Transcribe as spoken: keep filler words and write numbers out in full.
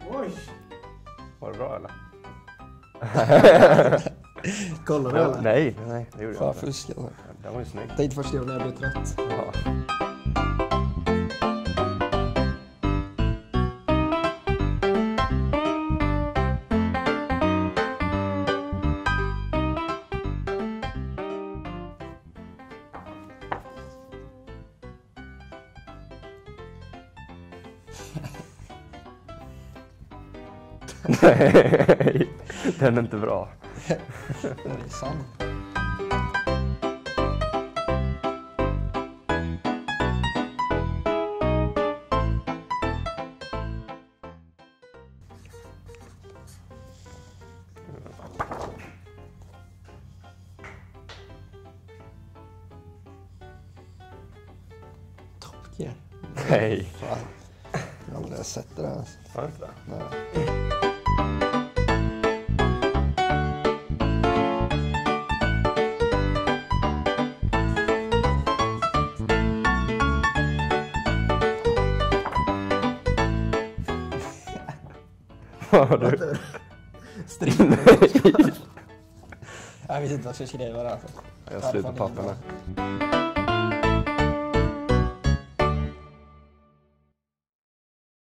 Oj! Var det bra eller? Kollar du eller? Nej, nej, det gjorde jag Fan, inte. fusk alltså. Den var ju snygg. Tänkte först göra när jag blev trött. Ja. Nej, den är inte bra. Det är sant. Top Gear. Nej. Fan. Jag har aldrig sett det där. Alltså. Var det inte det? Nej. Vad har du? String. Jag vet inte vad jag ska skriva där. Alltså. Jag slutar papperna.